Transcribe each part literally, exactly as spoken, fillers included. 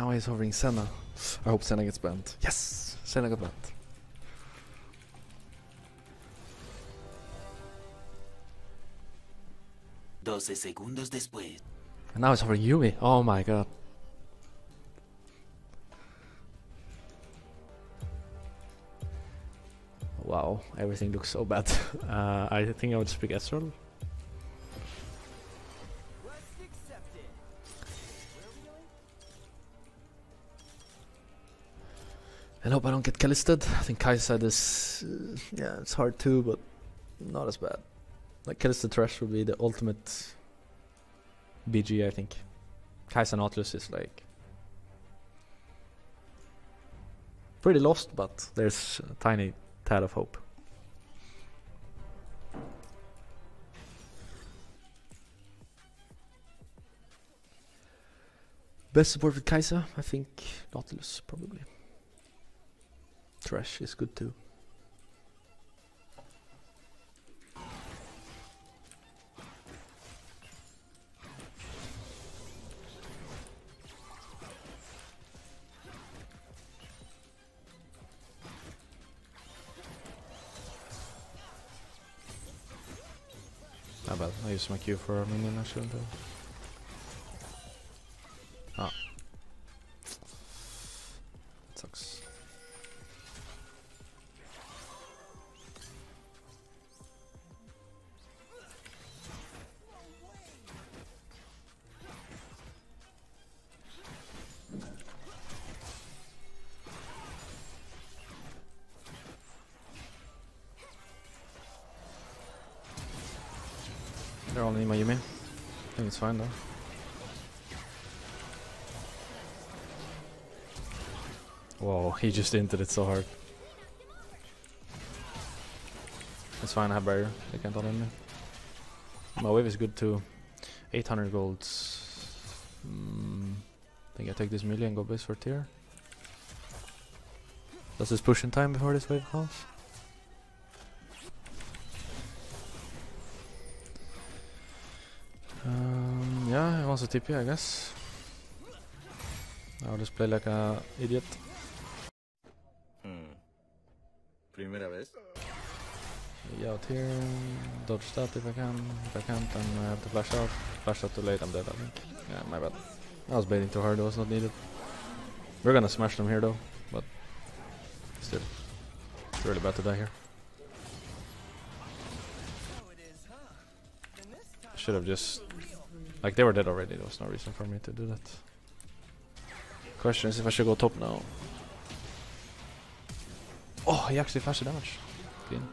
Now he's hovering Senna. I hope Senna gets banned. Yes! Senna got banned. doce segundos después. And now he's hovering Yumi. Oh my god. Wow, everything looks so bad. uh, I think I would speak Ezreal. I hope I don't get Kallisted. I think Kai'Sa is... Uh, yeah, it's hard too, but not as bad. Like, Kallisted Thresh would be the ultimate B G, I think. Kai'Sa Nautilus is like... pretty lost, but there's a tiny tad of hope. Best support with Kai'Sa? I think Nautilus, probably. Thresh is good too. Not bad. I used my Q for a minion, I shouldn't have. Ah. Sucks. They're all in my Yumi. I think it's fine though. Whoa, he just entered it so hard. It's fine, I have barrier. They can't all in me. My wave is good too. eight hundred golds. Mm, I think I take this melee and go base for tier. Does this push in time before this wave comes? Um, yeah, he wants a T P, I guess. I'll just play like a idiot. Hmm. Primera vez. Be out here, dodge that if I can. If I can't, then I have to flash out. Flash out too late, I'm dead, I think. Yeah, my bad. I was baiting too hard, it was not needed. We're gonna smash them here though, but still. It's really bad to die here. Should have just... like, they were dead already, there was no reason for me to do that. Question is if I should go top now. Oh, he actually flashed the damage. Clean.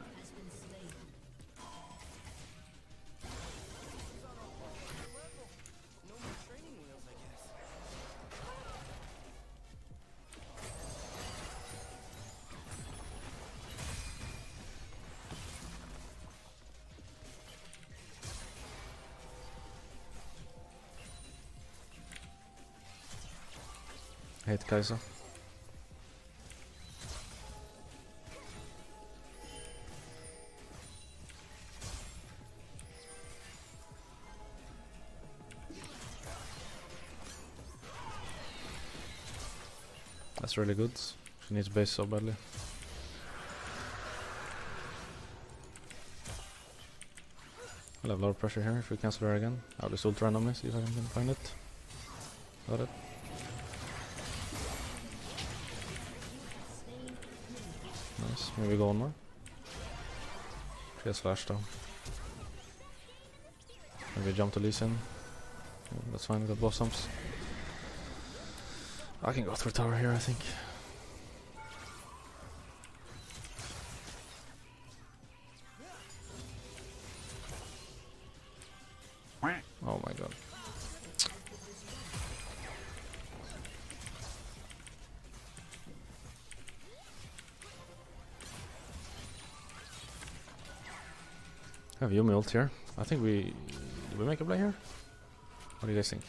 I hate Kai'Sa. That's really good. She needs base so badly. I'll have a lot of pressure here if we cancel her again. I'll just ult randomly, see if I can find it. Got it. Nice, maybe go one more. She has flash though. Maybe jump to Lee Sin. Yeah, that's fine, we got blossoms. I can go through tower here, I think. Oh my god. I have Yumi ult here. I think we... did we make a play here? What do you guys think?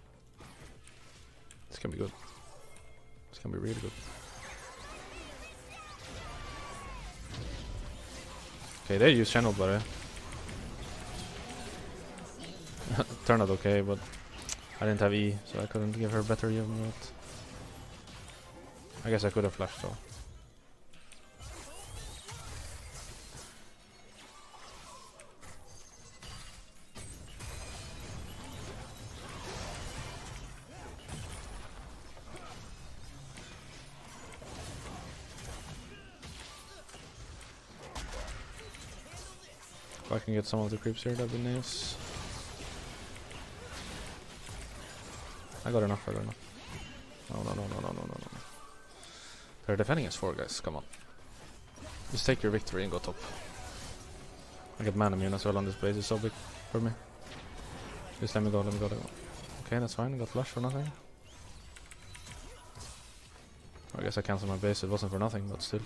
This can be good. This can be really good. Okay, they use channel butter. Turned out okay, but I didn't have E, so I couldn't give her better Yumi ult. I guess I could have flashed though. If I can get some of the creeps here, that'd be nice. I got enough, I got enough. No, no, no, no, no, no, no, no. They're defending us four, guys, come on. Just take your victory and go top. I get mana immune as well on this base, it's so big for me. Just let me go, let me go, let me go. Okay, that's fine, I got flash for nothing. I guess I cancelled my base, it wasn't for nothing, but still.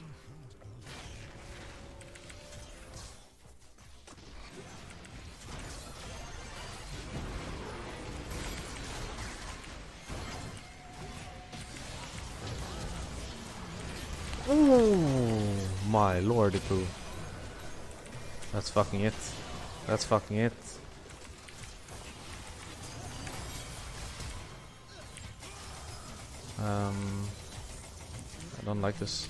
Oh my lordy poo. That's fucking it. That's fucking it. Um, I don't like this.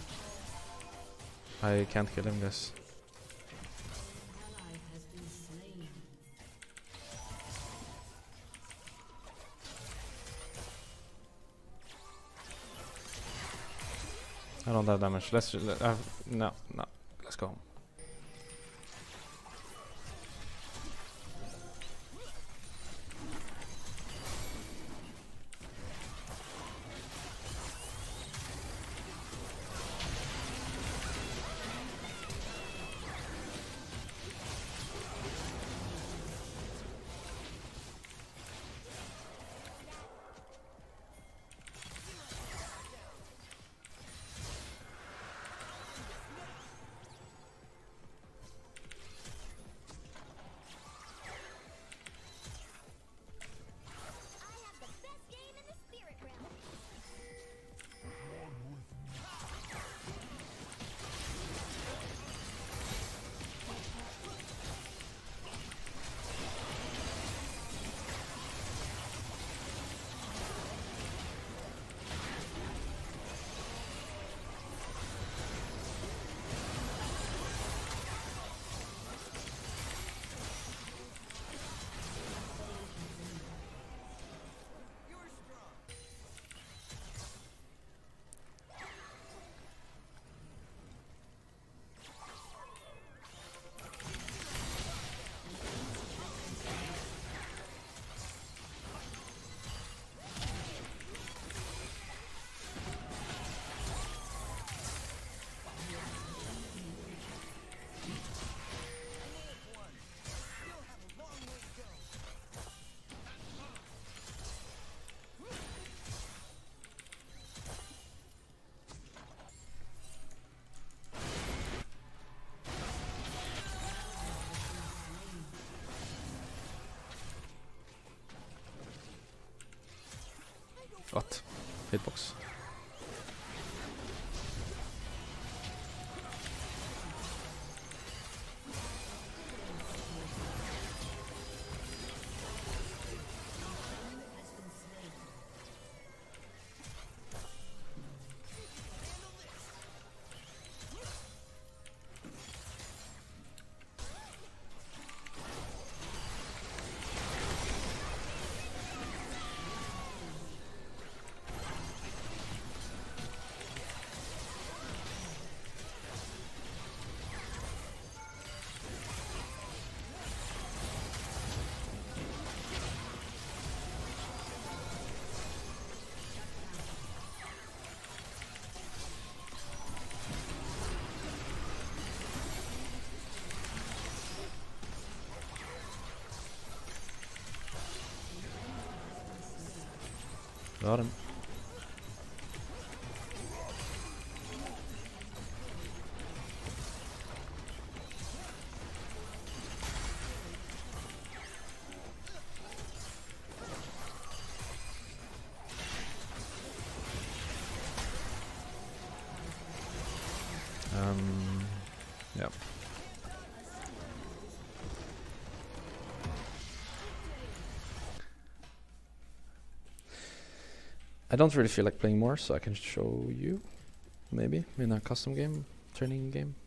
I can't kill him, guys. I don't have damage. Let's just, uh, no, no. Let's go home. What? Hitbox. Got him. Um, yeah. I don't really feel like playing more, so I can show you. Maybe in a custom game, training game.